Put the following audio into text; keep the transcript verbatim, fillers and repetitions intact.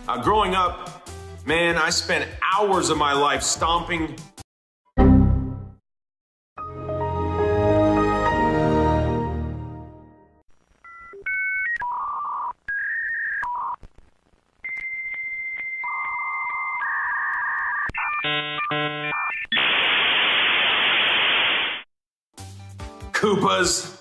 Uh, growing up, man, I spent hours of my life stomping Koopas.